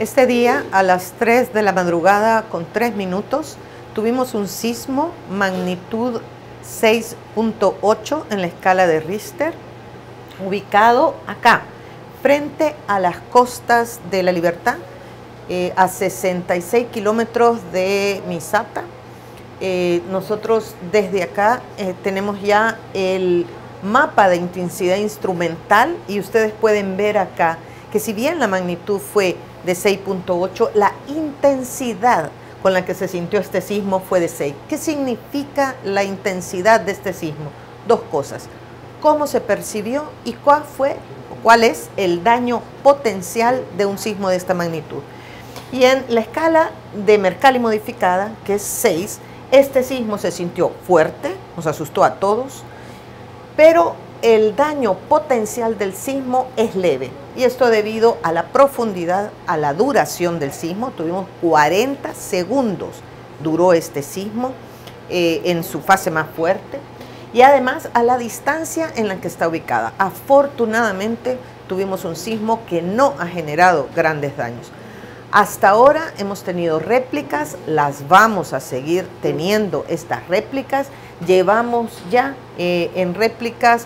Este día, a las 3 de la madrugada con 3 minutos, tuvimos un sismo magnitud 6.8 en la escala de Richter, ubicado acá, frente a las costas de La Libertad, a 66 kilómetros de Misata. Nosotros desde acá tenemos ya el mapa de intensidad instrumental y ustedes pueden ver acá que si bien la magnitud fue de 6.8, la intensidad con la que se sintió este sismo fue de 6. ¿Qué significa la intensidad de este sismo? Dos cosas: cómo se percibió y cuál es el daño potencial de un sismo de esta magnitud. Y en la escala de Mercalli modificada, que es 6, este sismo se sintió fuerte, nos asustó a todos, pero el daño potencial del sismo es leve. Y esto debido a la profundidad, a la duración del sismo. Tuvimos 40 segundos, duró este sismo en su fase más fuerte. Y además a la distancia en la que está ubicada. Afortunadamente tuvimos un sismo que no ha generado grandes daños. Hasta ahora hemos tenido réplicas, las vamos a seguir teniendo estas réplicas. Llevamos ya en réplicas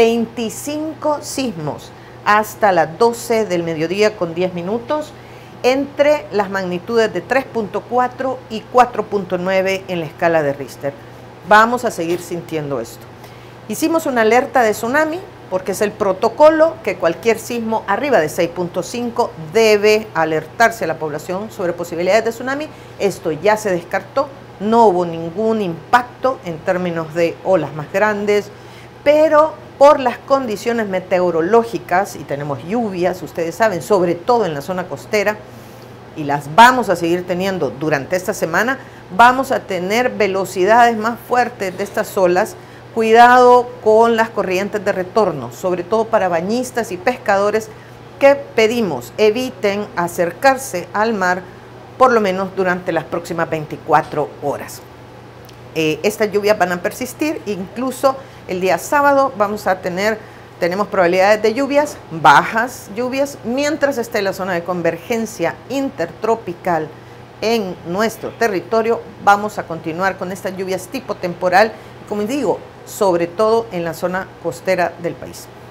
25 sismos hasta las 12 del mediodía con 10 minutos, entre las magnitudes de 3.4 y 4.9 en la escala de Richter. Vamos a seguir sintiendo esto. Hicimos una alerta de tsunami porque es el protocolo que cualquier sismo arriba de 6.5 debe alertarse a la población sobre posibilidades de tsunami. Esto ya se descartó, no hubo ningún impacto en términos de olas más grandes, pero por las condiciones meteorológicas, y tenemos lluvias, ustedes saben, sobre todo en la zona costera, y las vamos a seguir teniendo durante esta semana, vamos a tener velocidades más fuertes de estas olas. Cuidado con las corrientes de retorno, sobre todo para bañistas y pescadores, que pedimos eviten acercarse al mar por lo menos durante las próximas 24 horas. Estas lluvias van a persistir, incluso el día sábado tenemos probabilidades de lluvias, bajas lluvias, mientras esté la zona de convergencia intertropical en nuestro territorio. Vamos a continuar con estas lluvias tipo temporal, como digo, sobre todo en la zona costera del país.